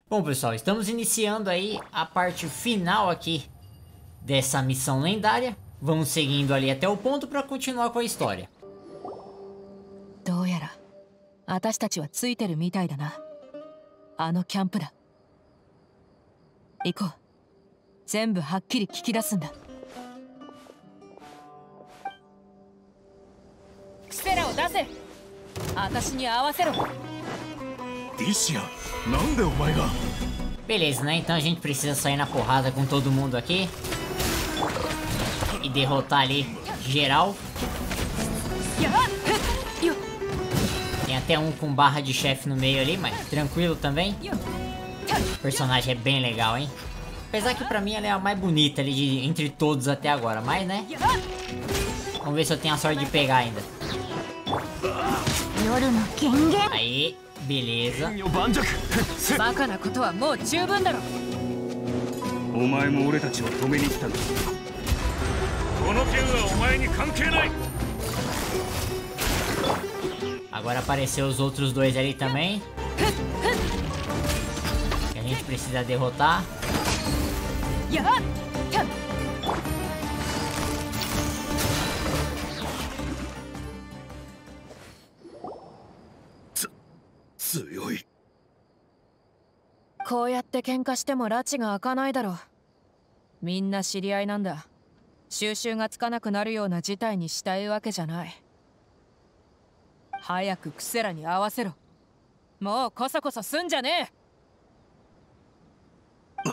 Bom, pessoal, estamos iniciando aí a parte final aqui dessa missão lendária. Vamos seguindo ali até o ponto para continuar com a história. どうやら私たちはついてるみたいだな。あのキャンプだ。行こう。全部はっきり聞き出すんだ。クセラを出せ。私に合わせろ。 ディシア、なんでお前が。 Beleza, né? Então a gente precisa sair na porrada com todo mundo aqui e derrotar ali geral. Tem até um com barra de chefe no meio ali, mas tranquilo também. O personagem é bem legal, hein? Apesar que pra mim ela é a mais bonita ali entre todos até agora, mas né? Vamos ver se eu tenho a sorte de pegar ainda. Aí, beleza. バカなことはもう十分だろ。 お前も俺たちを止めに来たんだ。この件はお前に関係ない。 Agora apareceu os outros dois ali também. Que a gente precisa derrotar. .こうやって喧嘩しても拉致が開かないだろう。みんな知り合いなんだ。収拾がつかなくなるような事態にしたいわけじゃない。早くクセラに合わせろ。もうコソコソすんじゃねえ。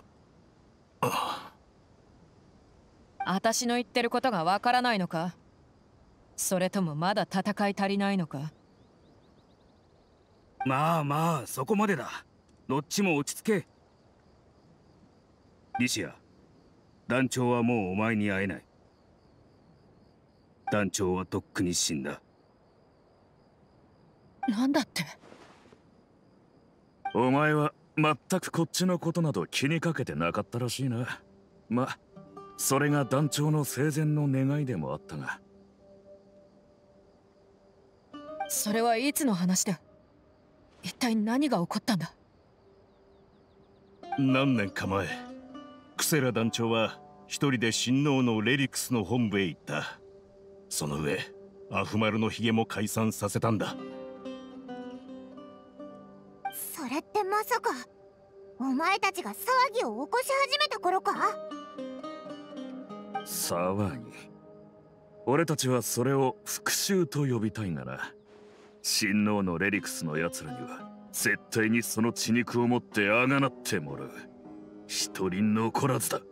私の言ってることがわからないのか。それともまだ戦い足りないのか。 まあまあ、そこまでだ。どっちも落ち着け。リシア、団長はもうお前に会えない。団長はとっくに死んだ。 なんだって。 お前は全くこっちのことなど気にかけてなかったらしいな。ま、それが団長の生前の願いでもあったが。 それはいつの話だ。一体何が起こったんだ。 何年か前、クセラ団長は一人で親王のレリクスの本部へ行った。その上、アフマルのヒゲも解散させたんだ。 それってまさかお前たちが騒ぎを起こし始めた頃か。 騒ぎ。俺たちはそれを復讐と呼びたいがな。親王のレリクスの奴らには絶対にその血肉を持ってあがなってもらう。一人残らずだ。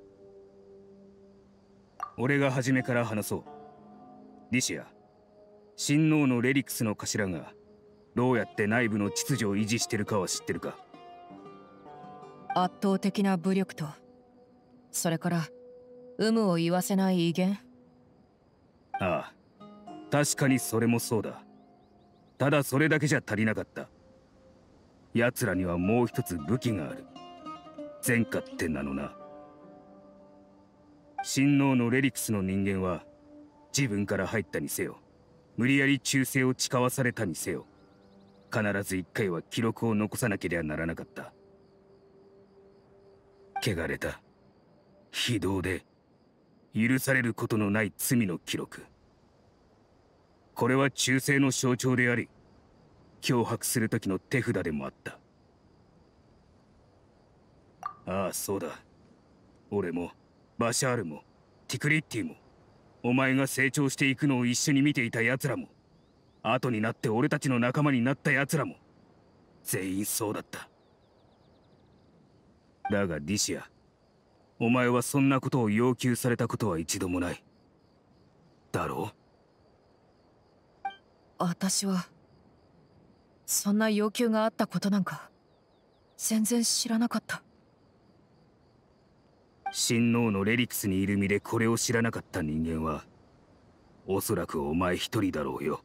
俺が初めから話そう。リシア、親王のレリクスの頭がどうやって内部の秩序を維持してるかは知ってるか。 圧倒的な武力と、それから有無を言わせない威厳。 ああ、確かにそれもそうだ。ただそれだけじゃ足りなかった。奴らにはもう一つ武器がある。前科って名のな。親王のレリクスの人間は自分から入ったにせよ、無理やり忠誠を誓わされたにせよ、必ず一回は記録を残さなければならなかった。汚れた、非道で許されることのない罪の記録。これは忠誠の象徴であり、脅迫する時の手札でもあった。ああ、そうだ。俺もバシャールもティクリッティも、お前が成長していくのを一緒に見ていた奴らも、後になって俺たちの仲間になった奴らも全員そうだった。だがディシア、お前はそんなことを要求されたことは一度もない。だろう。 私はそんな要求があったことなんか全然知らなかった。 親王のレリクスにいる身でこれを知らなかった人間はおそらくお前一人だろうよ。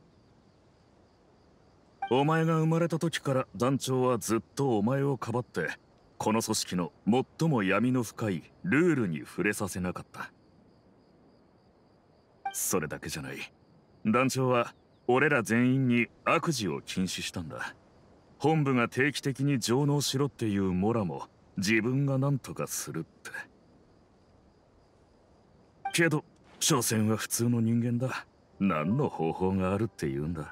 お前が生まれた時から団長はずっとお前をかばってこの組織の最も闇の深いルールに触れさせなかった。それだけじゃない。団長は俺ら全員に悪事を禁止したんだ。 本部が定期的に上納しろっていうモラも自分が何とかするって。けど所詮は普通の人間だ。何の方法があるって言うんだ。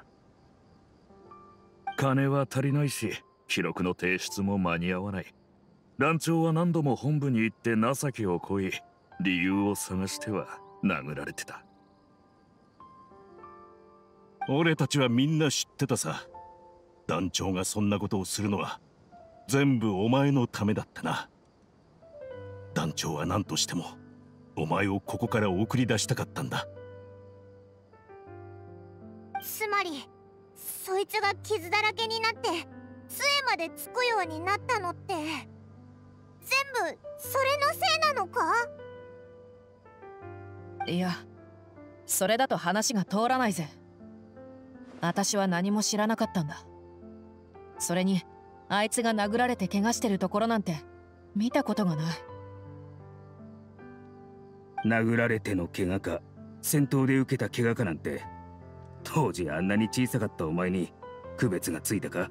金は足りないし、記録の提出も間に合わない。団長は何度も本部に行って情けをこい、理由を探しては殴られてた。 俺たちはみんな知ってたさ。団長がそんなことをするのは全部お前のためだったな。団長は何としてもお前をここから送り出したかったんだ。 つまりそいつが傷だらけになって杖までつくようになったのって全部それのせいなのか？ いや、それだと話が通らないぜ。私は何も知らなかったんだ。それにあいつが殴られて怪我してるところなんて見たことがない。 殴られての怪我か戦闘で受けた怪我かなんて、当時あんなに小さかったお前に区別がついたか？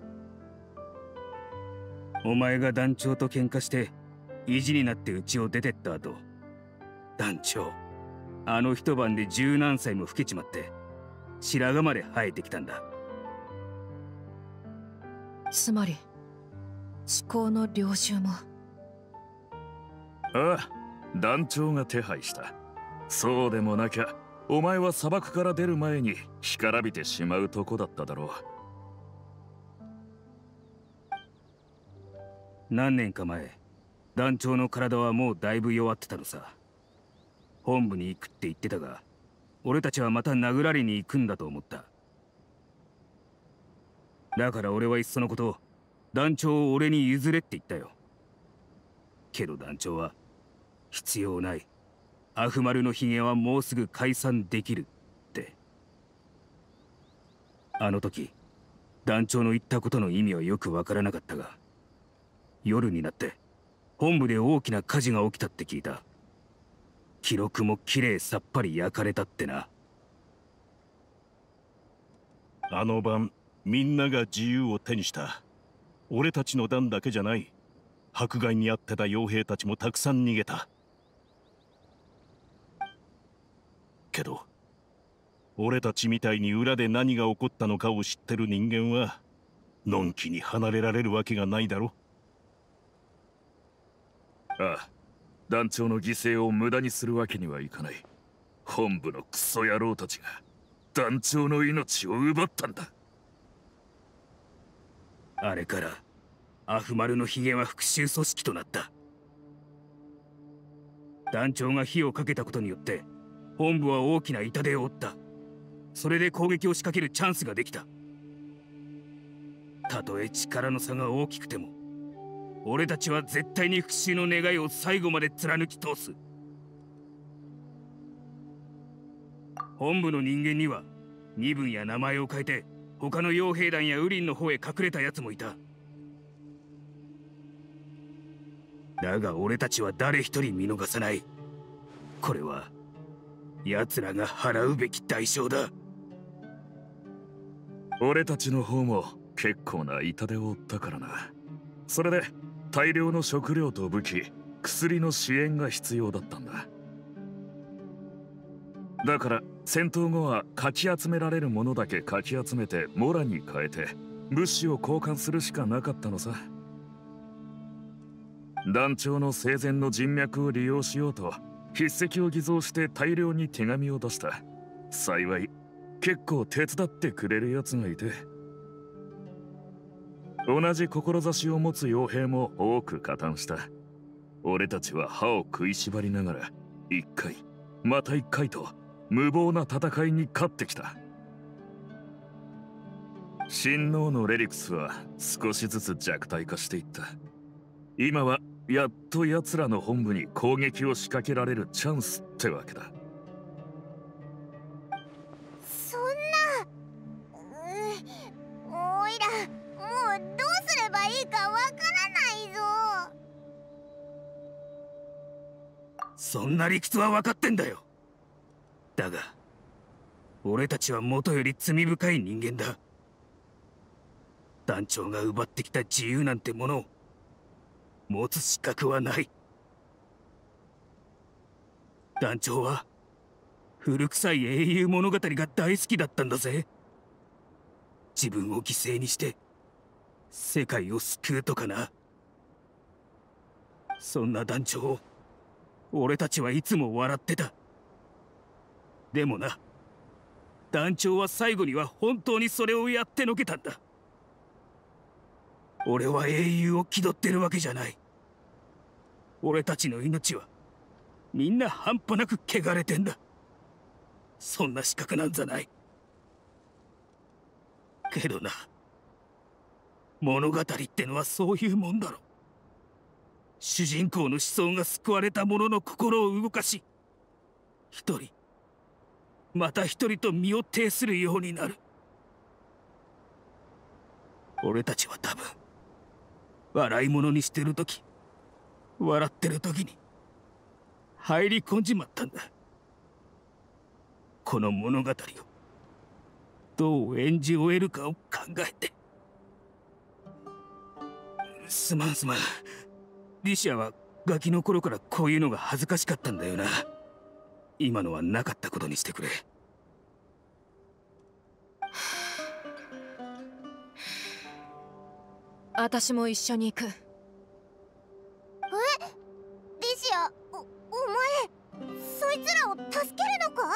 お前が団長と喧嘩して意地になって家を出てった後、団長あの一晩で十何歳も老けちまって白髪まで生えてきたんだ。 つまり思考の領収も。 ああ、団長が手配した。そうでもなきゃお前は砂漠から出る前に干からびてしまうとこだっただろう。 何年か前、団長の体はもうだいぶ弱ってたのさ。本部に行くって言ってたが、俺たちはまた殴られに行くんだと思った。だから俺はいっそのこと団長を俺に譲れって言ったよ。けど団長は必要ない、アフマルのヒゲはもうすぐ解散できるって。あの時団長の言ったことの意味はよくわからなかったが、夜になって本部で大きな火事が起きたって聞いた。記録もきれいさっぱり焼かれたってな。 あの晩みんなが自由を手にした。俺たちの団だけじゃない。迫害に遭ってた傭兵たちもたくさん逃げた。けど俺たちみたいに裏で何が起こったのかを知ってる人間はのんきに離れられるわけがないだろ。 ああ、団長の犠牲を無駄にするわけにはいかない。本部のクソ野郎たちが団長の命を奪ったんだ。 あれからアフマルのヒゲは復讐組織となった。団長が火をかけたことによって本部は大きな痛手を負った。それで攻撃を仕掛けるチャンスができた。たとえ力の差が大きくても俺たちは絶対に復讐の願いを最後まで貫き通す。本部の人間には身分や名前を変えて他の傭兵団やウリンの方へ隠れた奴もいた。だが俺たちは誰一人見逃さない。これは奴らが払うべき代償だ。 俺たちの方も結構な痛手を負ったからな。それで大量の食料と武器、薬の支援が必要だったんだ。だから戦闘後はかき集められるものだけかき集めてモラに変えて物資を交換するしかなかったのさ。団長の生前の人脈を利用しようと筆跡を偽造して大量に手紙を出した。幸い結構手伝ってくれるやつがいて、同じ志を持つ傭兵も多く加担した。俺たちは歯を食いしばりながら一回また一回と無謀な戦いに勝ってきた。親王のレリクスは少しずつ弱体化していった。今はやっと奴らの本部に攻撃を仕掛けられるチャンスってわけだ。 そんな、おいらもうどうすればいいかわからないぞ。 そんな理屈は分かってんだよ。だが俺たちは元より罪深い人間だ。 団長が奪ってきた自由なんてものを持つ資格はない。団長は古臭い英雄物語が大好きだったんだぜ。自分を犠牲にして世界を救うとかな。そんな団長を俺たちはいつも笑ってた。でもな、団長は最後には本当にそれをやってのけたんだ。俺は英雄を気取ってるわけじゃない。俺たちの命はみんな半端なく汚れてんだ。そんな資格なんざない。けどな、物語ってのはそういうもんだろ。主人公の思想が救われた者の心を動かし、一人また一人と身を挺するようになる。俺たちは多分笑い物にしてるとき、笑ってるときに入り込んじまったんだ。この物語をどう演じ終えるかを考えて。すまん。リシアはガキの頃からこういうのが恥ずかしかったんだよな。今のはなかったことにしてくれ。 私も一緒に行く。 リシア、お前そいつらを助けるのか？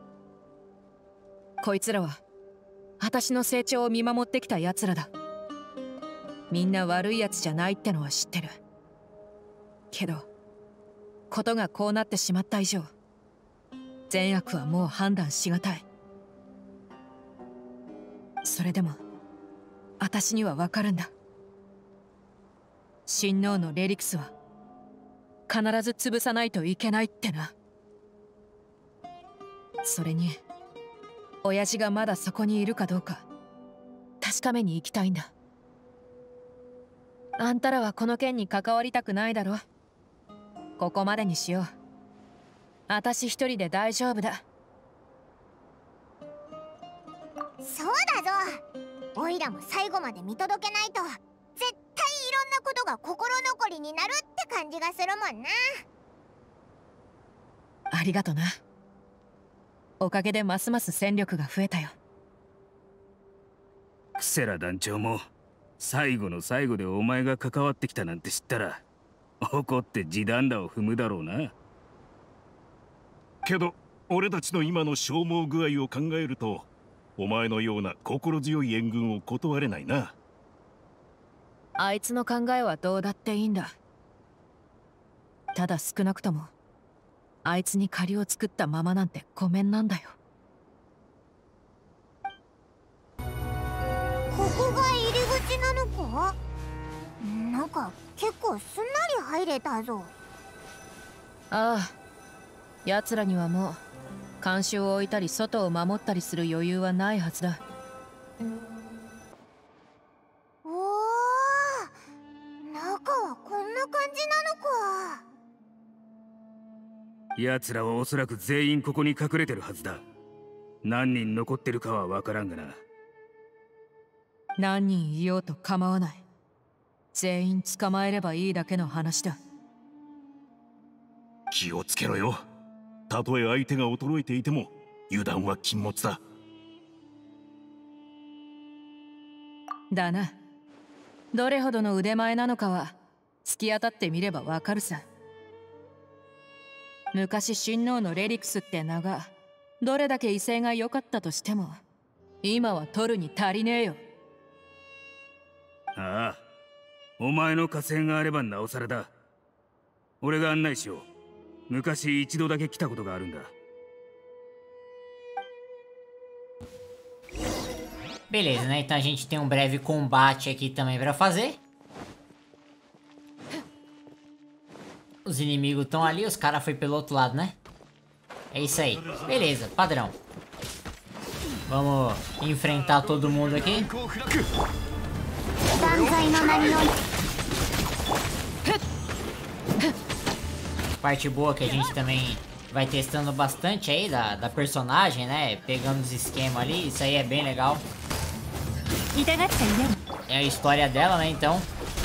こいつらは私の成長を見守ってきた奴らだ。みんな悪い奴じゃないってのは知ってるけど、ことがこうなってしまった以上、善悪はもう判断しがたい。それでも私には分かるんだ。親王のレリクスは必ず潰さないといけないってな。それに親父がまだそこにいるかどうか確かめに行きたいんだ。あんたらはこの件に関わりたくないだろ。ここまでにしよう。私一人で大丈夫だ。 そうだぞ。オイラも最後まで見届けないと絶対いろんなことが心残りになるって感じがするもんな。 ありがとな。おかげでますます戦力が増えたよ。 クセラ団長も最後の最後でお前が関わってきたなんて知ったら怒って地団打を踏むだろうな。 けど俺たちの今の消耗具合を考えると、お前のような心強い援軍を断れないな。 あいつの考えはどうだっていいんだ。ただ少なくともあいつに借りを作ったままなんてごめんなんだよ。 ここが入り口なのか？なんか結構すんなり入れたぞ。 ああ、奴らにはもう監視を置いたり外を守ったりする余裕はないはずだ。 おお、中はこんな感じなのか。 奴らはおそらく全員ここに隠れてるはずだ。何人残ってるかは分からんがな。 何人いようと構わない。全員捕まえればいいだけの話だ。 気をつけろよ。たとえ相手が衰えていても油断は禁物だ。 だな。どれほどの腕前なのかは突き当たってみればわかるさ。昔親王のレリクスって名がどれだけ威勢が良かったとしても、今は取るに足りねえよ。 ああ、お前の火星があればなおさらだ。俺が案内しよう。昔一度だけ来たことがあるんだ。 Beleza, né? Então a gente tem um breve combate aqui também pra fazer. Os inimigos estão ali, os caras foram pelo outro lado, né? É isso aí. Beleza, padrão. Vamos enfrentar todo mundo aqui. Parte boa que a gente também vai testando bastante aí da personagem, né? Pegando os esquemas ali, isso aí é bem legal. é a história dela, né? Então.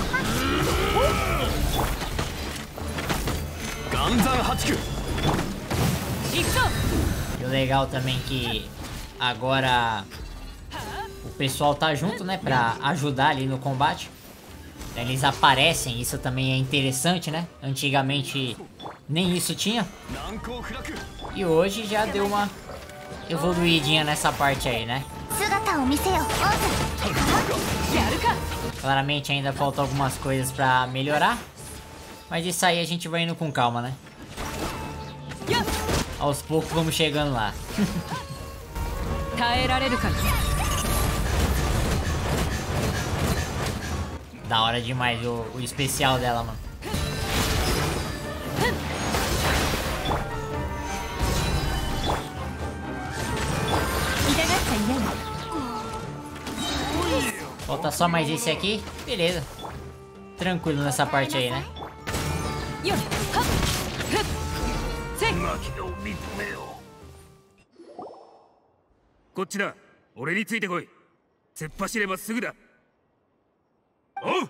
E o legal também que agora o pessoal tá junto, né? Pra ajudar ali no combate. Eles aparecem, isso também é interessante, né? Antigamente nem isso tinha. E hoje já deu uma evoluidinha nessa parte aí, né? Claramente ainda faltam algumas coisas pra melhorar. Mas isso aí a gente vai indo com calma, né? Aos poucos vamos chegando lá. Da hora demais o especial dela, mano. Falta só mais esse aqui. Beleza. Tranquilo nessa parte aí, né? こっちだ。俺についてこい。突っ走ればすぐだ。おう。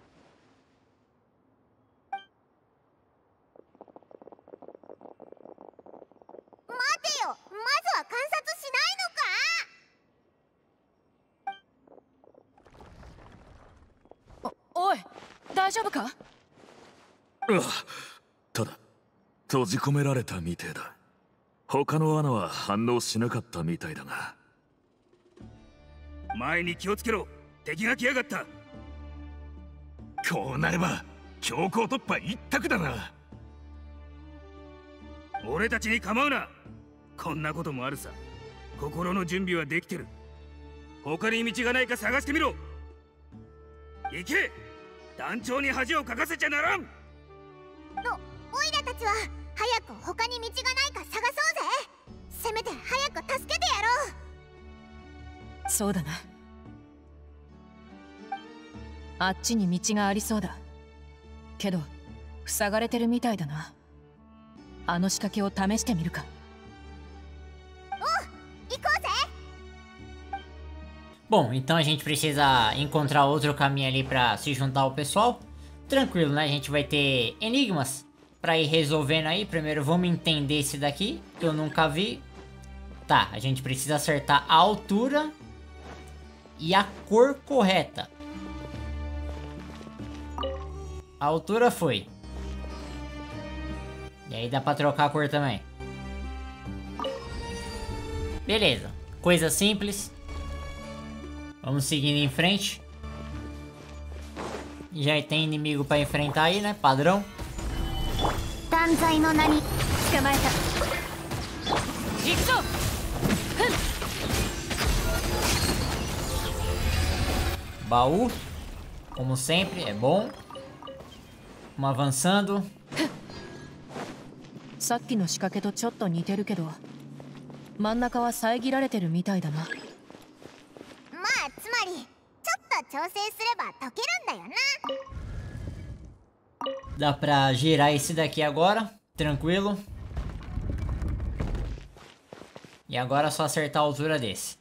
待てよ、まずは観察しないのか。 おい、大丈夫か？ ただ閉じ込められたみてえだ。他の穴は反応しなかったみたいだが。 前に気をつけろ。敵が来やがった。 こうなれば強行突破一択だな。 俺たちに構うな。こんなこともあるさ。心の準備はできてる。他に道がないか探してみろ。行け。団長に恥をかかせちゃならん。 オイラたちは早く他に道がないか探そうぜ。せめて早く助けてやろう。 そうだな。あっちに道がありそうだけど塞がれてるみたいだな。あの仕掛けを試してみるか。 おう、行こうぜ。 Bom, então a gente precisa encontrar outro caminho ali pra se juntar ao pessoal. Tranquilo, né? A gente vai ter enigmas pra ir resolvendo aí. Primeiro vamos entender esse daqui, que eu nunca vi. Tá, a gente precisa acertar a altura e a cor correta. A altura foi. E aí dá pra trocar a cor também. Beleza, coisa simples. Vamos seguindo em frente. Já tem inimigo pra enfrentar aí, né? Padrão. Baú, como sempre, é bom. Vamos avançando. さっきの仕掛けとちょっと似てるけど真ん中は遮られてるみたいだな。 まあつまりちょっと調整すれば解けるんだよな。 Dá pra girar esse daqui agora, tranquilo. E agora é só acertar a altura desse.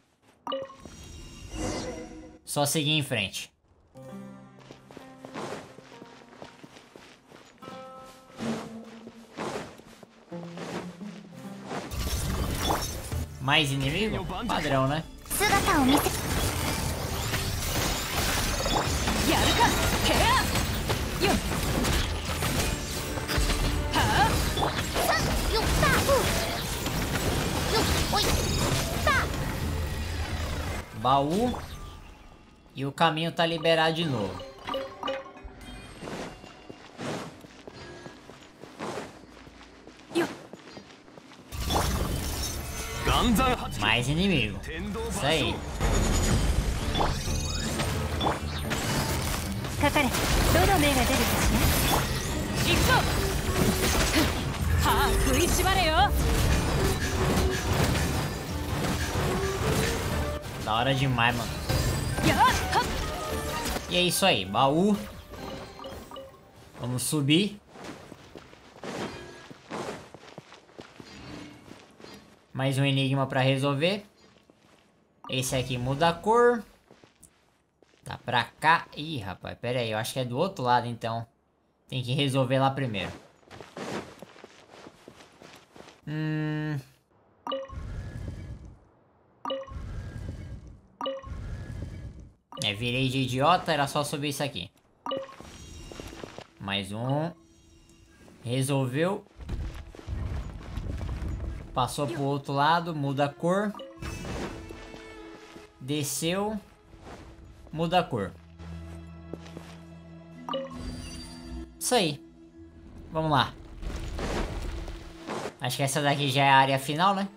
Só seguir em frente. Mais inimigo? Padrão, né? Baú. E o caminho tá liberado de novo. Mais inimigo. Isso aí. Da hora demais, mano. E é isso aí, baú. Vamos subir. Mais um enigma pra resolver. Esse aqui muda a cor. Tá Pra cá. Ih, rapaz, pera aí. Eu acho que é do outro lado, então. Tem que resolver lá primeiro. Virei de idiota. Era só subir isso aqui. Mais um. Resolveu. Passou pro outro lado. Muda a cor. Desceu. Muda a cor. Isso aí. Vamos lá. Acho que essa daqui já é a área final, né?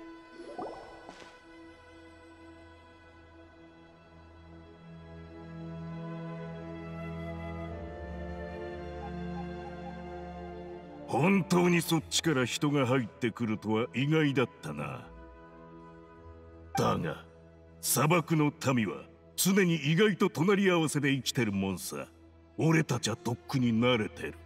本当にそっちから人が入ってくるとは意外だったな。だが砂漠の民は常に意外と隣り合わせで生きてるもんさ。俺たちはとっくに慣れてる。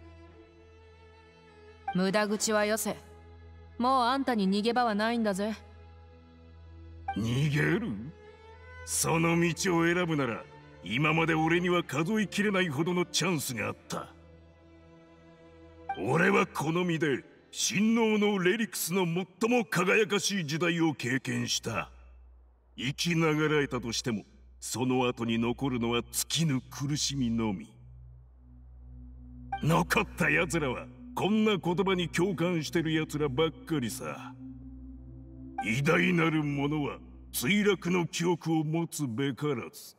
無駄口はよせ。もうあんたに逃げ場はないんだぜ。 逃げる？その道を選ぶなら今まで俺には数えきれないほどのチャンスがあった。俺はこの身で神王のレリクスの最も輝かしい時代を経験した。生きながらえたとしてもその後に残るのは尽きぬ苦しみのみ。残った奴らはこんな言葉に共感してる奴らばっかりさ。偉大なる者は墜落の記憶を持つべからず。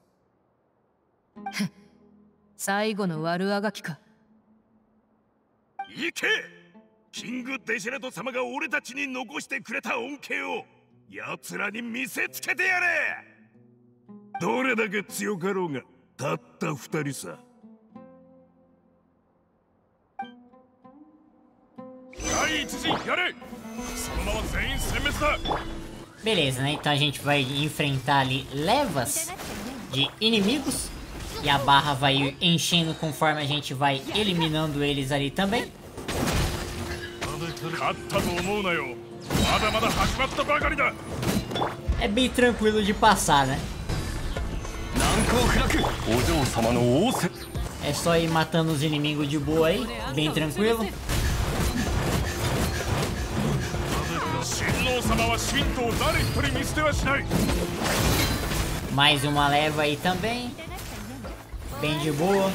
最後の悪あがきか。 行け！キングデシェラト様が俺たちに残してくれた恩恵を奴らに見せつけてやれ！どれだけ強かろうがたった二人さ。第一次やれ！そのまま全員殲滅だ！ Beleza, né? Então a gente vai enfrentar ali levas de inimigos. E a barra vai enchendo conforme a gente vai eliminando eles ali também. É bem tranquilo de passar, né? É só ir matando os inimigos de boa aí, bem tranquilo. Mais uma leva aí também. Bem de boa.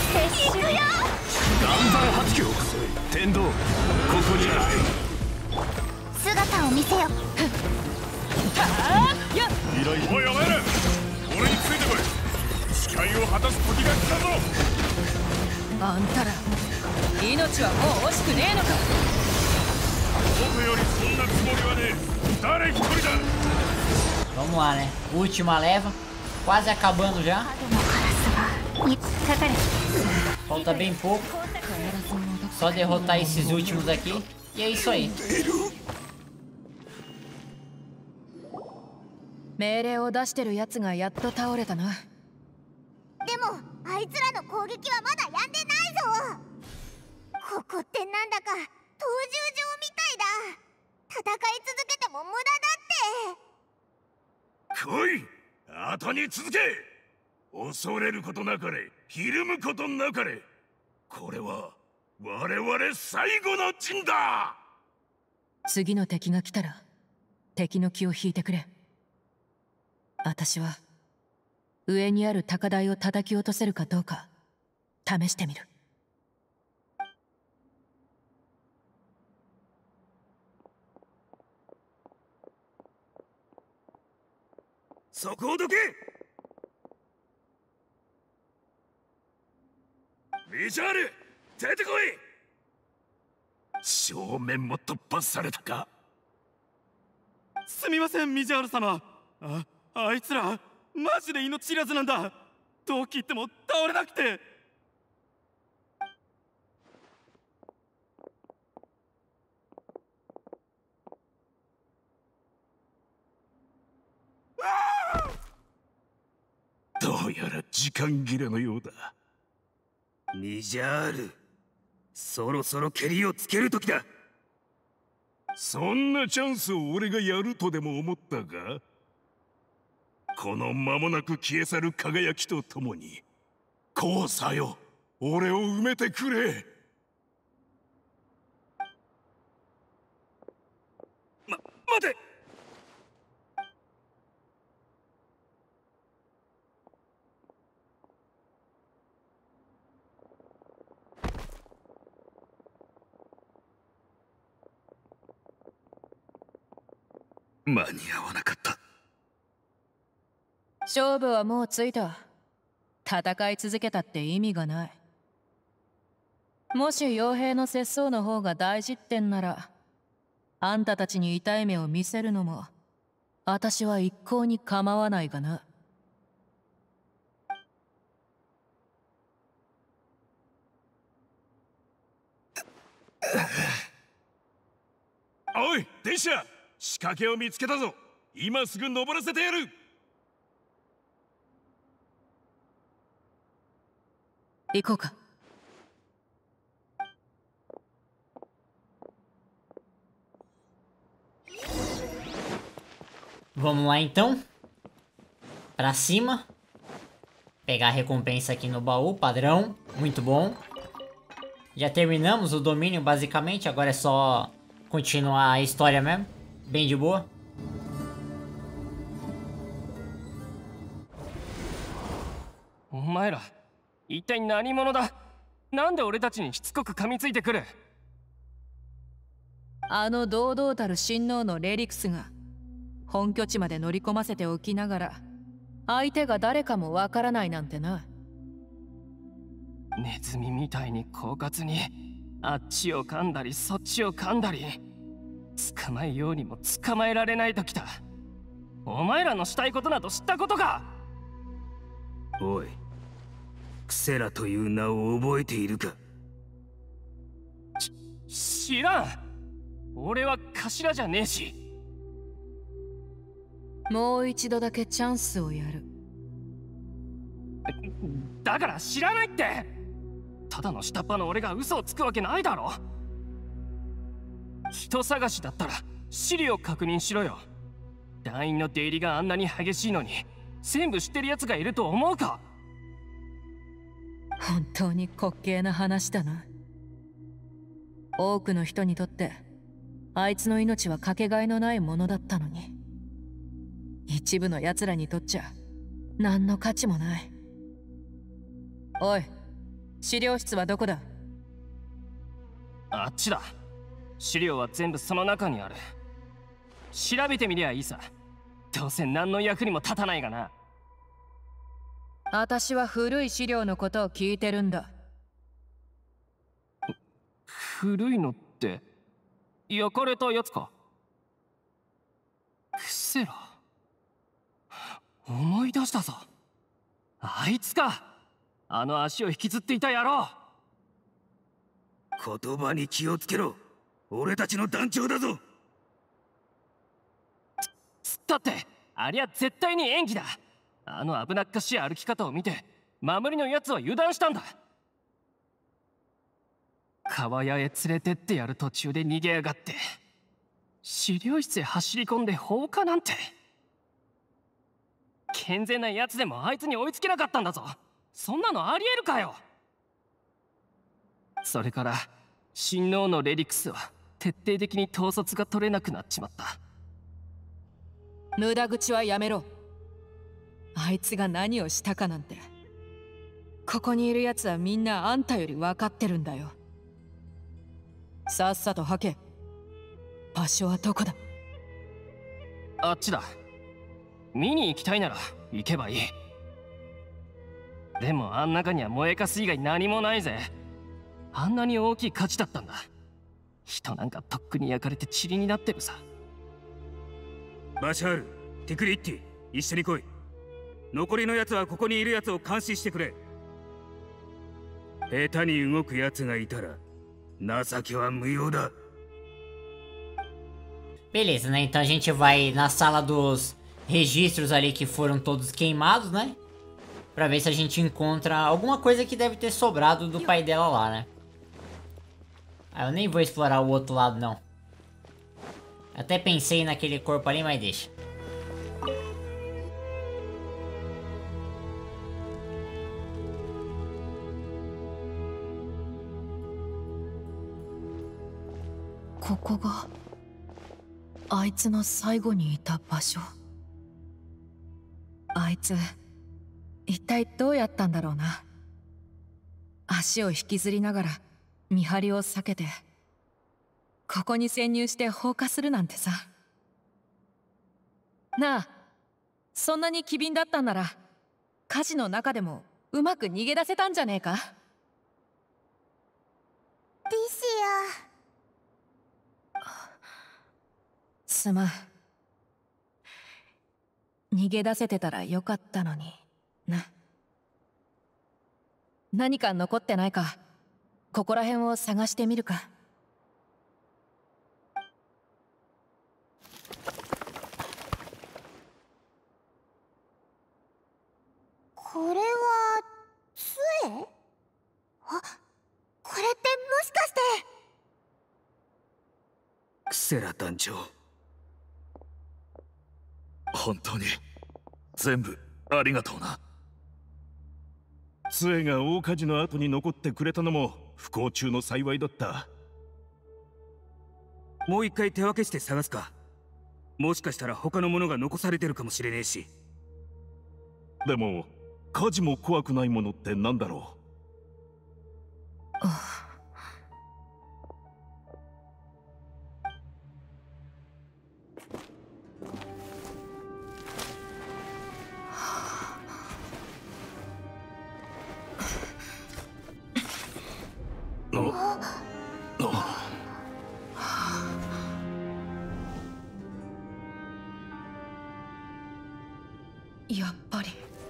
Vamos lá, né? Última leva. Quase acabando já. Falta bem pouco. Só derrotar esses últimos aqui. E é isso aí. 命令を出してるやつがやっと倒れたな。 でもあいつらの攻撃はまだ止んでないぞ。ここってなんだか闘獣場みたいだ。戦い続けても無駄だって。 来い！後に続け！恐れることなかれ、ひるむことなかれ。これは我々最後の陣だ。 次の敵が来たら敵の気を引いてくれ。私は上にある高台を叩き落とせるかどうか試してみる。 そこをどけ！ビジュアル、出てこい！ 正面も突破されたか。 すみません、ミジャール様。あいつらマジで命知らずなんだ。どう切っても倒れなくて。 どうやら時間切れのようだ。 ミジャール、そろそろケリをつける時だ。 そんなチャンスを俺がやるとでも思ったか？ この間もなく消え去る輝きとともに、黄砂よ、俺を埋めてくれ。 待て。 間に合わなかった。 勝負はもうついた。戦い続けたって意味がない。もし傭兵の節操の方が大事ってんなら、あんたたちに痛い目を見せるのも私は一向に構わないがな。 おい電車、仕掛けを見つけたぞ。今すぐ登らせてやる。 行こうか。 Vamos lá então. Pra cima. Pegar a recompensa aqui no baú, padrão. Muito bom. Já terminamos o domínio basicamente. Agora é só continuar a história mesmo. Bem de boa. お前ら一体何者だ。なんで俺たちにしつこく噛みついてくる。 あの堂々たる親王のレリクスが本拠地まで乗り込ませておきながら、相手が誰かもわからないなんてな。 ネズミみたいに狡猾にあっちを噛んだりそっちを噛んだり、捕まえようにも捕まえられないときた。お前らのしたいことなど知ったことか。 おい、クセラという名を覚えているか。 知らん。俺は頭じゃねえし。 もう一度だけチャンスをやる。 だから知らないって。ただの下っ端の俺が嘘をつくわけないだろ。人探しだったら資料確認しろよ。団員の出入りがあんなに激しいのに全部知ってるやつがいると思うか。 本当に滑稽な話だな。多くの人にとってあいつの命はかけがえのないものだったのに、一部の奴らにとっちゃ何の価値もない。おい、資料室はどこだ。 あっちだ。資料は全部その中にある。調べてみりゃいいさ。どうせ何の役にも立たないがな。 私は古い資料のことを聞いてるんだ。 古いのって焼かれたやつか。クセラ、思い出したぞ。あいつか。あの足を引きずっていた野郎。 言葉に気をつけろ。俺たちの団長だぞ。 つったってありゃ絶対に演技だ。あの危なっかしい歩き方を見て守りのやつは油断したんだ。川屋へ連れてってやる途中で逃げやがって、資料室へ走り込んで放火なんて。健全なやつでもあいつに追いつけなかったんだぞ。そんなのありえるかよ。それから親王のレリクスは徹底的に統率が取れなくなっちまった。 無駄口はやめろ。あいつが何をしたかなんて、ここにいるやつはみんなあんたより分かってるんだよ。さっさと吐け。場所はどこだ。 あっちだ。見に行きたいなら行けばいい。でもあん中には燃えかす以外何もないぜ。あんなに大きい価値だったんだ。人なんかとっくに焼かれて塵になってるさ。 バシャール、ティクリッティ、一緒に来い。残りのやつはここにいるやつを監視してくれ。下手に動くやつがいたら情けは無用だ。 Beleza, né? Então a gente vai na sala dos registros ali que foram todos queimados, né? Pra ver se a gente encontra alguma coisa que deve ter sobrado do pai dela lá, né? Ah, eu nem vou explorar o outro lado, não. Até pensei naquele corpo ali, mas deixa. ここがあいつの最後にいた場所。あいつ一体どうやったんだろうな。足を引きずりながら見張りを避けてここに潜入して放火するなんてさ。なあ、そんなに機敏だったんなら火事の中でもうまく逃げ出せたんじゃねえか。 リシア。 すまん。逃げ出せてたらよかったのにな。何か残ってないか、ここら辺を探してみるか。 これは杖？あ、これってもしかして。 クセラ団長、 本当に全部ありがとうな。 杖が大火事の後に残ってくれたのも不幸中の幸いだった。 もう一回手分けして探すか。もしかしたら他のものが残されてるかもしれねえし。 でも火事も怖くないものってなんだろう。 やっぱり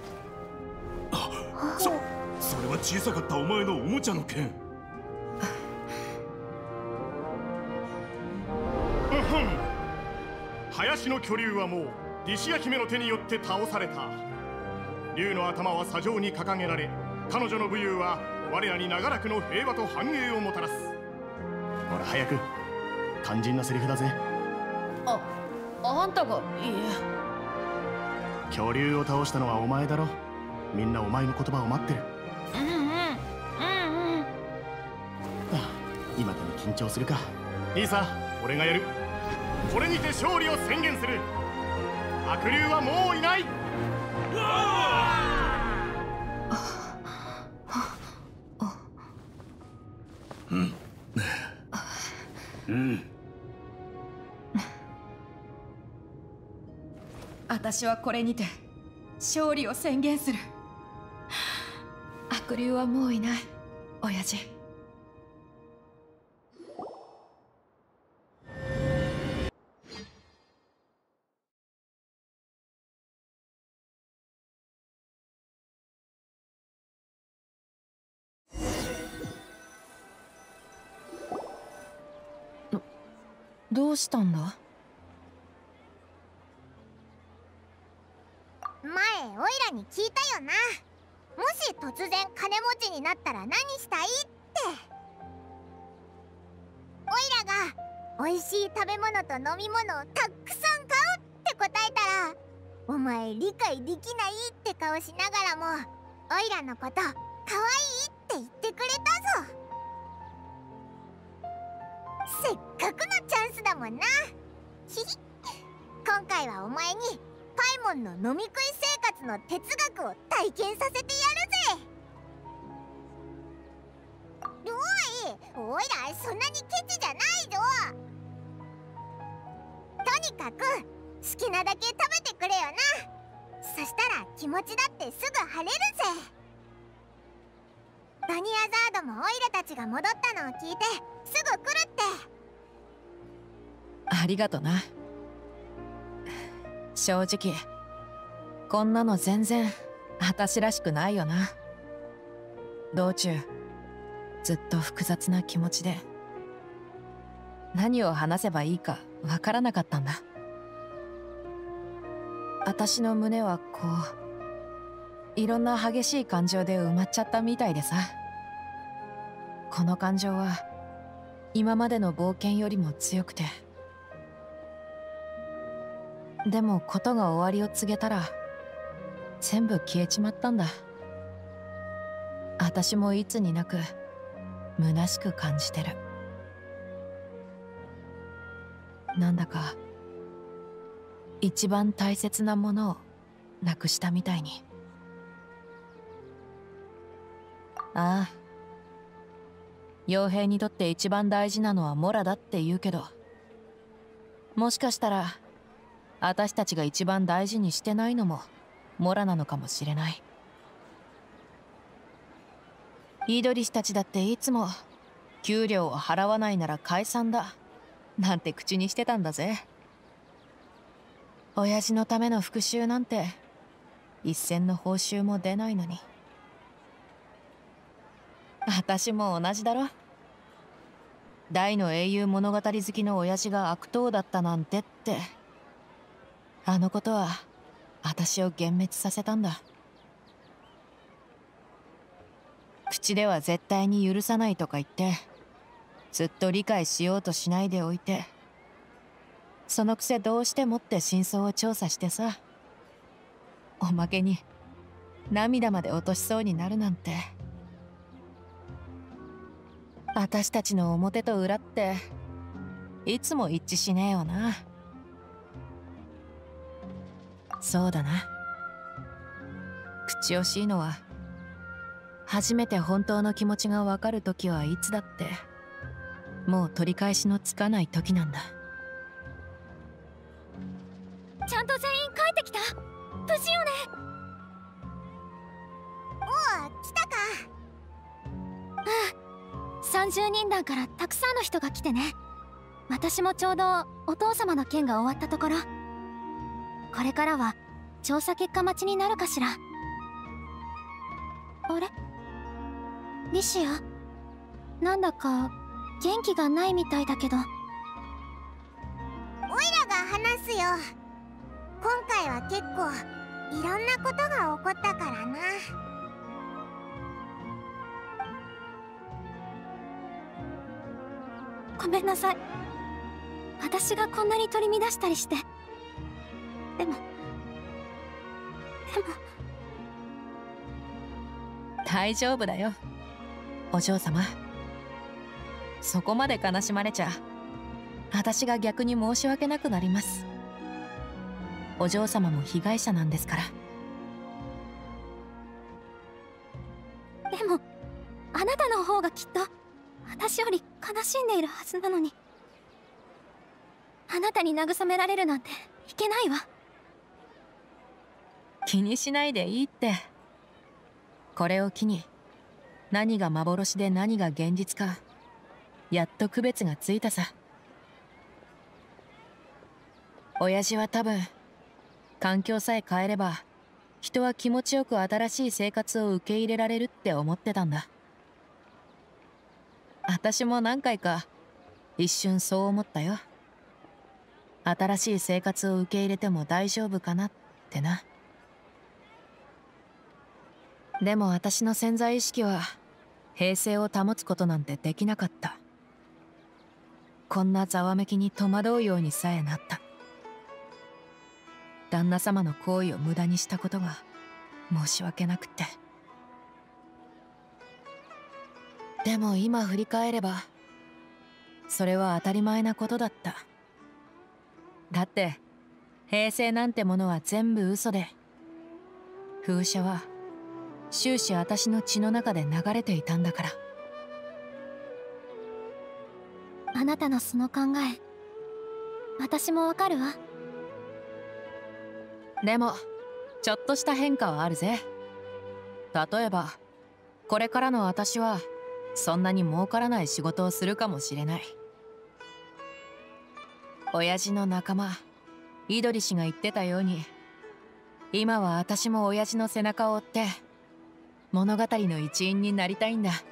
それは小さかったお前のおもちゃの剣。 林の巨竜はもうリシア姫の手によって倒された。竜の頭は砂上に掲げられ、彼女の武勇は我らに長らくの平和と繁栄をもたらす。ほら早く、肝心なセリフだぜ。 あんたが。いいえ、 巨竜を倒したのはお前だろ。みんなお前の言葉を待ってる。今でも緊張するか。いいさ、俺がやる。これにて勝利を宣言する。悪竜はもういない。 私はこれにて勝利を宣言する。悪竜はもういない、親父。どうしたんだ？ 前オイラに聞いたよな。もし突然金持ちになったら何したいって。オイラが美味しい食べ物と飲み物をたくさん買うって答えたら、お前理解できないって顔しながらもオイラのこと可愛いって言ってくれたぞ。せっかくのチャンスだもんな。ひひ。今回はお前にパイモンの飲み食い生活の哲学を体験させてやるぜ。おいらそんなにケチじゃないぞ。とにかく好きなだけ食べてくれよな。そしたら気持ちだってすぐ晴れるぜ。ドニアザードもオイラたちが戻ったのを聞いてすぐ来るって。 ありがとな。正直こんなの全然私らしくないよな。道中ずっと複雑な気持ちで何を話せばいいかわからなかったんだ。私の胸はこういろんな激しい感情で埋まっちゃったみたいでさ。この感情は今までの冒険よりも強くて、でもことが終わりを告げたら全部消えちまったんだ。私もいつになく虚しく感じてる。 なんだか一番大切なものをなくしたみたいに。ああ、傭兵にとって一番大事なのはモラだって言うけど、もしかしたら私たちが一番大事にしてないのもモラなのかもしれない。イードリスたちだっていつも給料を払わないなら解散だなんて口にしてたんだぜ。親父のための復讐なんて一銭の報酬も出ないのに。私も同じだろ。大の英雄物語好きの親父が悪党だったなんてって、あのことは私を幻滅させたんだ。口では絶対に許さないとか言ってずっと理解しようとしないでおいて、そのくせどうしてもって真相を調査してさ、おまけに涙まで落としそうになるなんて。私たちの表と裏っていつも一致しねえよな。そうだな。口惜しいのは、初めて本当の気持ちがわかるときはいつだってもう取り返しのつかないときなんだ。 ちゃんと全員帰ってきた？無事よね？おう、来たか。30人団からたくさんの人が来てね。私もちょうどお父様の件が終わったところ。これからは調査結果待ちになるかしら。あれ、リシア、なんだか元気がないみたいだけど。オイラが話すよ。今回は結構いろんなことが起こったからな。ごめんなさい。私がこんなに取り乱したりして。でも大丈夫だよ、お嬢様。そこまで悲しまれちゃ私が逆に申し訳なくなります。お嬢様も被害者なんですから。 でもあなたの方がきっと私より悲しんでいるはずなのに、あなたに慰められるなんていけないわ。 気にしないでいいって。これを機に何が幻で何が現実かやっと区別がついたさ。親父は多分環境さえ変えれば人は気持ちよく新しい生活を受け入れられるって思ってたんだ。私も何回か一瞬そう思ったよ。新しい生活を受け入れても大丈夫かなってな。でも私の潜在意識は平静を保つことなんてできなかった。こんなざわめきに戸惑うようにさえなった。旦那様の行為を無駄にしたことが申し訳なくて。でも今振り返ればそれは当たり前なことだった。だって平静なんてものは全部嘘で、風車は終始私の血の中で流れていたんだから。 あなたのその考え、私もわかるわ。 でもちょっとした変化はあるぜ。例えばこれからの私はそんなに儲からない仕事をするかもしれない。親父の仲間イドリ氏が言ってたように、今は私も親父の背中を追って物語の一員になりたいんだ。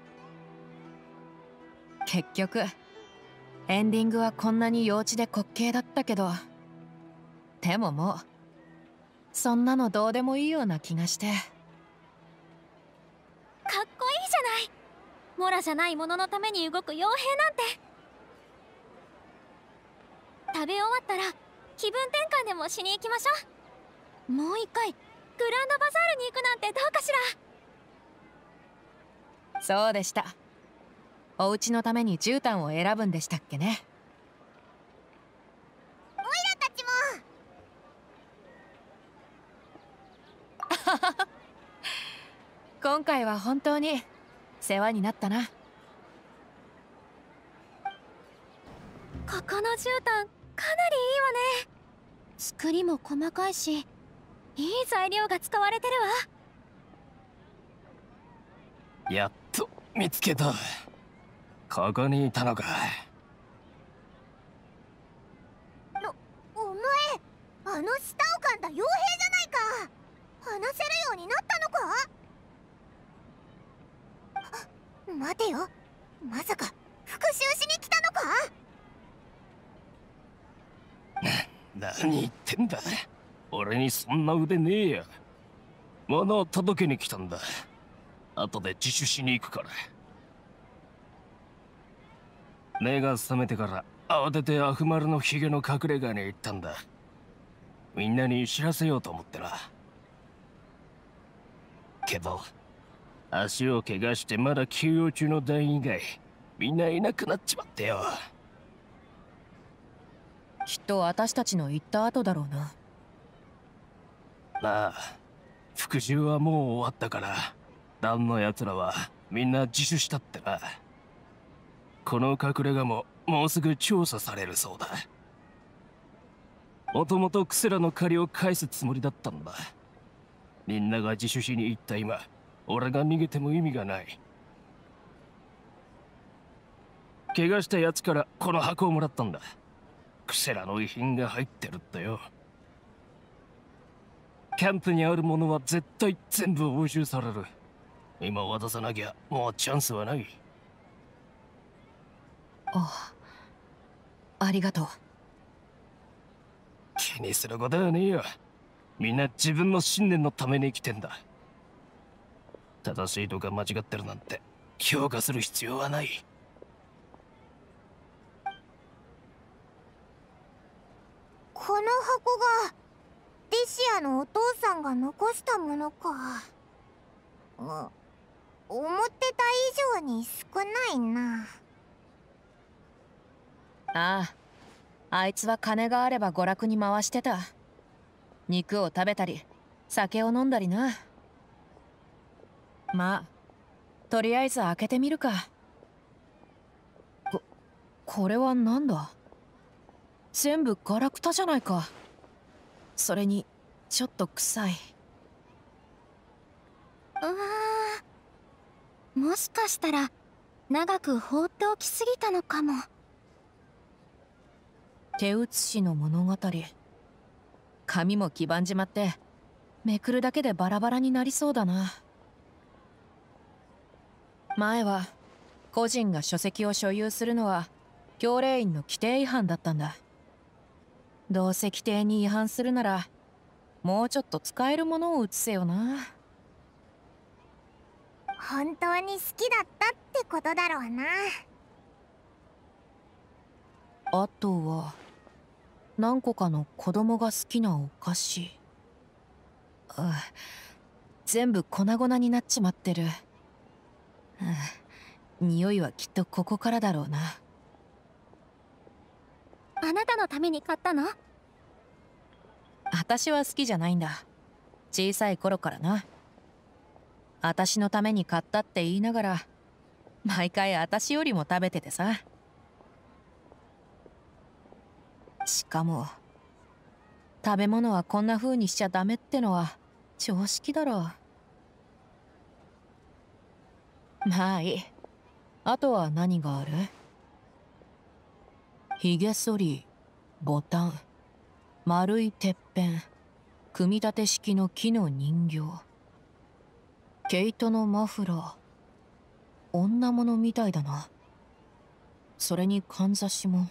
結局エンディングはこんなに幼稚で滑稽だったけど、でももうそんなのどうでもいいような気がして。 かっこいいじゃない。モラじゃないもののために動く傭兵なんて。食べ終わったら気分転換でもしに行きましょう。もう一回グランドバザールに行くなんてどうかしら。 そうでした。お家のために絨毯を選ぶんでしたっけね。 今回は本当に世話になったな。 ここの絨毯かなりいいわね。作りも細かいし、いい材料が使われてるわ。 やっと見つけた。ここにいたのか。 お前、あの舌を噛んだ傭兵じゃないか。話せるようになったのか。待てよ、まさか復讐しに来たのか。 何言ってんだ。俺にそんな腕ねえや。物を届けに来たんだ。後で自首しに行くから。目が覚めてから慌ててアフマルのヒゲの隠れ家に行ったんだ。みんなに知らせようと思ってな。けど足を怪我してまだ休養中の団員以外みんないなくなっちまってよ。 きっと私たちの行った後だろうな。 なあ、復讐はもう終わったから団のやつらはみんな自首したってな。この隠れ家ももうすぐ調査されるそうだ。もともとクセラの借りを返すつもりだったんだ。みんなが自首しに行った今、俺が逃げても意味がない。怪我したやつからこの箱をもらったんだ。クセラの遺品が入ってるってよ。キャンプにあるものは絶対全部押収される。今渡さなきゃもうチャンスはない。 ありがとう。 気にすることはねえよ。みんな自分の信念のために生きてんだ。正しいとか間違ってるなんて評価する必要はない。 この箱がデシアのお父さんが残したものか。思ってた以上に少ないな。 ああ、あいつは金があれば娯楽に回してた。肉を食べたり酒を飲んだりな。まあとりあえず開けてみるか。これはなんだ。全部ガラクタじゃないか。それにちょっと臭い。 もしかしたら長く放っておきすぎたのかも。 手写しの物語。紙も黄ばんじまってめくるだけでバラバラになりそうだな。前は個人が書籍を所有するのは教令員の規定違反だったんだ。どうせ規定に違反するならもうちょっと使えるものを写せよな。 本当に好きだったってことだろうな。 あとは何個かの子供が好きなお菓子。全部粉々になっちまってる。匂いはきっとここからだろうな。 あなたのために買ったの？ 私は好きじゃないんだ。小さい頃からな。私のために買ったって言いながら毎回私よりも食べててさ。しかも食べ物はこんな風にしちゃダメってのは常識だろう。まあいい。あとは何がある？ひげ剃り、ボタン、丸いてっぺん、組み立て式の木の人形、毛糸のマフラー、女物みたいだな。それにかんざしも。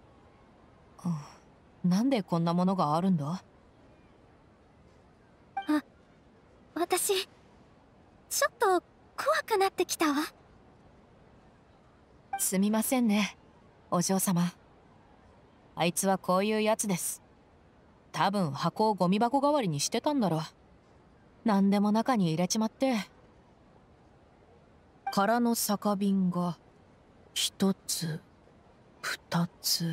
なんでこんなものがあるんだ？ 私ちょっと怖くなってきたわ。 すみませんね、お嬢様。あいつはこういうやつです。多分箱をゴミ箱代わりにしてたんだろう。何でも中に入れちまって。空の酒瓶が1つ2つ。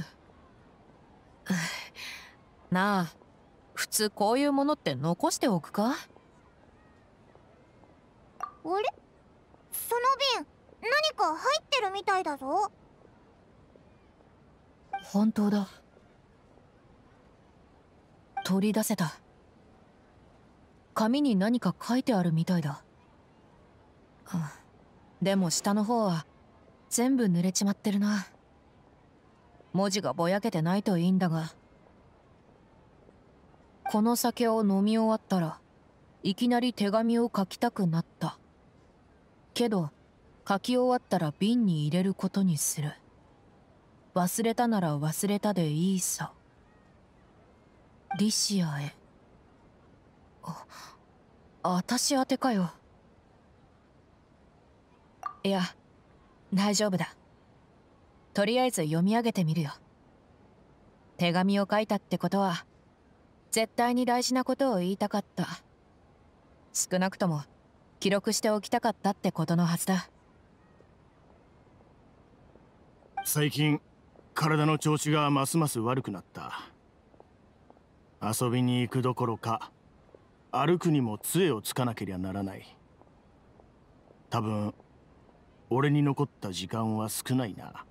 なあ、普通こういうものって残しておくか？ あれ、その瓶何か入ってるみたいだぞ。 本当だ。取り出せた。紙に何か書いてあるみたいだ。でも下の方は全部濡れちまってるな。文字がぼやけてないといいんだが。この酒を飲み終わったらいきなり手紙を書きたくなった。けど書き終わったら瓶に入れることにする。忘れたなら忘れたでいいさ。リシアへ。私宛てかよ。いや、大丈夫だ。とりあえず読み上げてみるよ。手紙を書いたってことは絶対に大事なことを言いたかった。少なくとも記録しておきたかったってことのはずだ。 最近体の調子がますます悪くなった。遊びに行くどころか歩くにも杖をつかなけりゃならない。多分俺に残った時間は少ないな。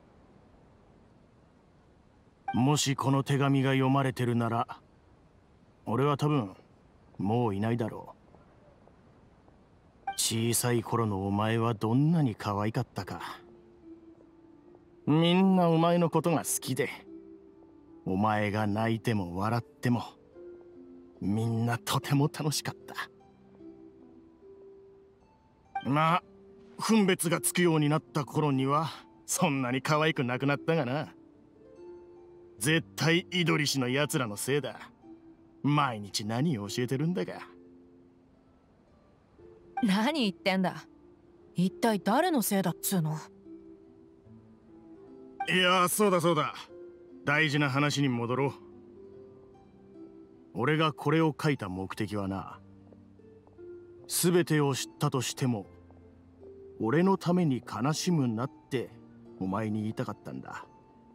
もしこの手紙が読まれてるなら俺は多分もういないだろう。小さい頃のお前はどんなに可愛かったか。みんなお前のことが好きで、お前が泣いても笑ってもみんなとても楽しかった。まあ分別がつくようになった頃にはそんなに可愛くなくなったがな。絶対イドリ氏のやつらのせいだ。毎日何を教えてるんだか。 何言ってんだ。一体誰のせいだっつうの。 いや、そうだそうだ。大事な話に戻ろう。俺がこれを書いた目的はな、全てを知ったとしても俺のために悲しむなってお前に言いたかったんだ。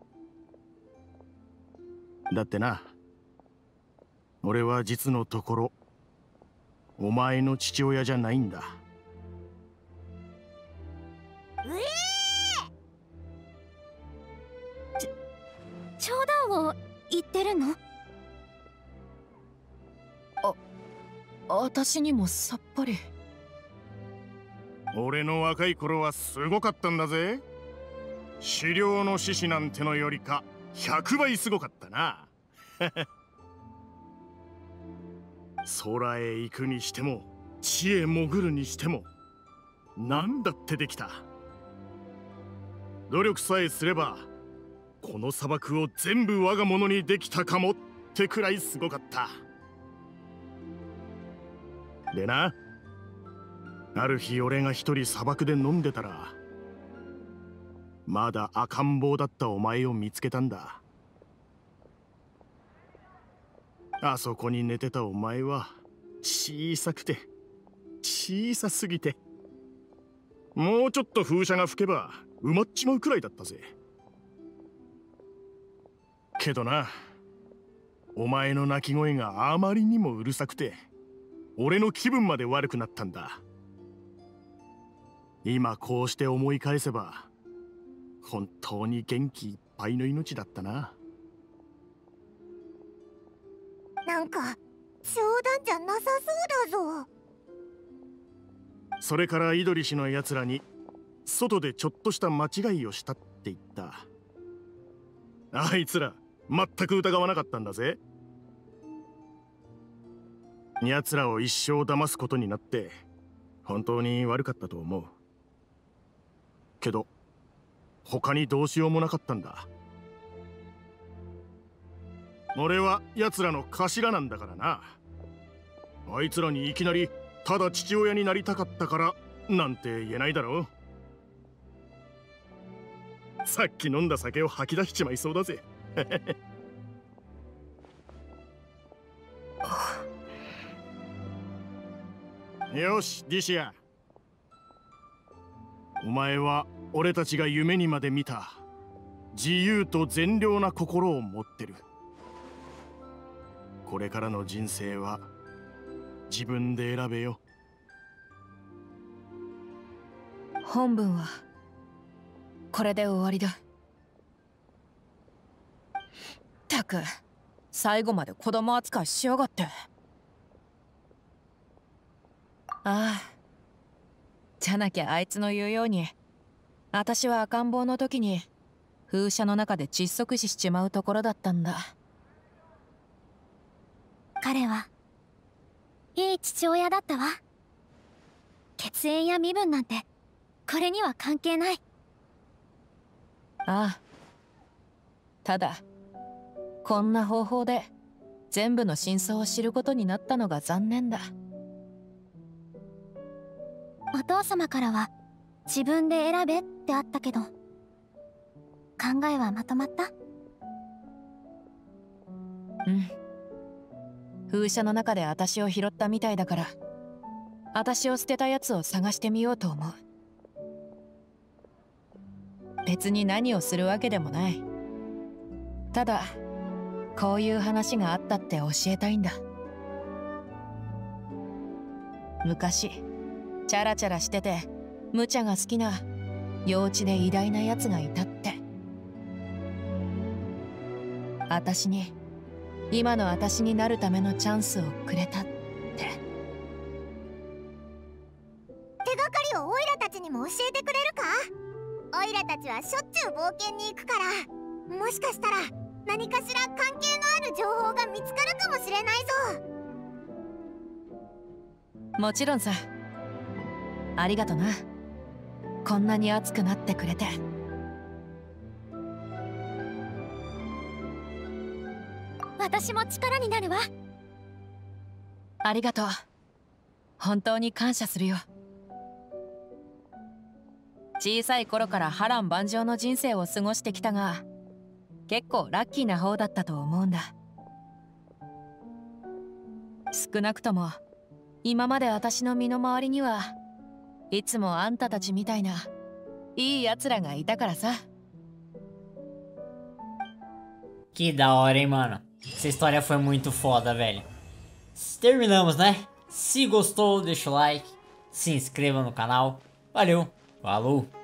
だってな、俺は実のところお前の父親じゃないんだ。 冗談を言ってるの？ 私にもさっぱり。 俺の若い頃はすごかったんだぜ。狩猟の獅子なんてのよりか100倍すごかったな。空へ行くにしても地へ潜るにしても何だってできた。努力さえすればこの砂漠を全部我が物にできたかもってくらいすごかった。でな、ある日俺が一人砂漠で飲んでたらまだ赤ん坊だったお前を見つけたんだ。あそこに寝てたお前は小さくて小さすぎて、もうちょっと風車が吹けば埋まっちまうくらいだったぜ。けどな、お前の泣き声があまりにもうるさくて俺の気分まで悪くなったんだ。今こうして思い返せば本当に元気いっぱいの命だったな。 なんか冗談じゃなさそうだぞ。 それからイドリ氏のやつらに外でちょっとした間違いをしたって言った。あいつら全く疑わなかったんだぜ。奴らを一生騙すことになって本当に悪かったと思う。けど他にどうしようもなかったんだ。俺は奴らの頭なんだからな。あいつらにいきなりただ父親になりたかったからなんて言えないだろう。さっき飲んだ酒を吐き出しちまいそうだぜ。よし、ディシア。お前は俺たちが夢にまで見た自由と善良な心を持ってる。これからの人生は自分で選べよ。 本文はこれで終わりだ。ったく最後まで子供扱いしやがって。ああ、じゃなきゃあいつの言うように私は赤ん坊の時に風車の中で窒息死しちまうところだったんだ。 彼はいい父親だったわ。血縁や身分なんてこれには関係ない。 ああ、ただこんな方法で全部の真相を知ることになったのが残念だ。 お父様からは自分で選べってあったけど、考えはまとまった？ うん。風車の中で私を拾ったみたいだから、私を捨てたやつを探してみようと思う。別に何をするわけでもない。ただこういう話があったって教えたいんだ。昔チャラチャラしてて無茶が好きな幼稚で偉大なやつがいたって。私に今の私になるためのチャンスをくれたって。 手がかりをオイラたちにも教えてくれるか？オイラたちはしょっちゅう冒険に行くから、もしかしたら何かしら関係のある情報が見つかるかもしれないぞ。 もちろんさ。ありがとな。こんなに熱くなってくれて。 私も力になるわ。 ありがとう。本当に感謝するよ。小さい頃から波乱万丈の人生を過ごしてきたが、結構ラッキーな方だったと思うんだ。少なくとも今まで私の身の回りにはいつもあんたたちみたいないい奴らがいたからさ。 Que da hora, hein, mano. Essa história foi muito foda, velho. Terminamos, né? Se gostou, deixa o like, se inscreva no canal. Valeu, falou!